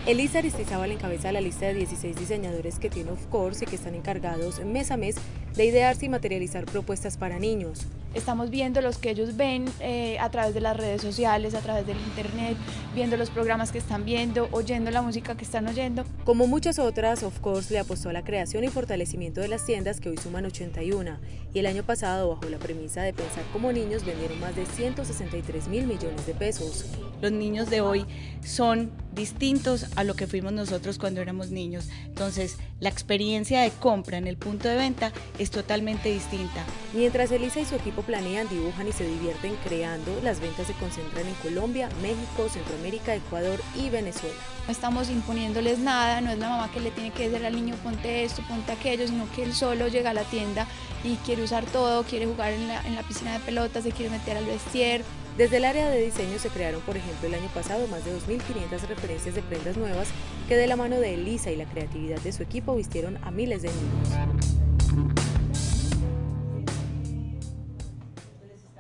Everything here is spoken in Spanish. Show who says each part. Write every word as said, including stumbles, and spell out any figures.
Speaker 1: Elisa Aristizábal encabeza la lista de dieciséis diseñadores que tiene Of Course y que están encargados mes a mes de idearse y materializar propuestas para niños.
Speaker 2: Estamos viendo los que ellos ven eh, a través de las redes sociales, a través del internet, viendo los programas que están viendo, oyendo la música que están oyendo.
Speaker 1: Como muchas otras, Of Course le apostó a la creación y fortalecimiento de las tiendas que hoy suman ochenta y una, y el año pasado, bajo la premisa de pensar como niños, vendieron más de ciento sesenta y tres mil millones de pesos.
Speaker 3: Los niños de hoy son distintos a lo que fuimos nosotros cuando éramos niños, entonces la experiencia de compra en el punto de venta es totalmente distinta.
Speaker 1: Mientras Elisa y su equipo planean, dibujan y se divierten creando, las ventas se concentran en Colombia, México, Centroamérica, Ecuador y Venezuela.
Speaker 2: No estamos imponiéndoles nada, no es la mamá que le tiene que decir al niño ponte esto, ponte aquello, sino que él solo llega a la tienda y quiere usar todo, quiere jugar en la, en la piscina de pelotas, se quiere meter al vestier.
Speaker 1: Desde el área de diseño se crearon, por ejemplo, el año pasado más de dos mil quinientas referencias de prendas nuevas que de la mano de Elisa y la creatividad de su equipo vistieron a miles de niños.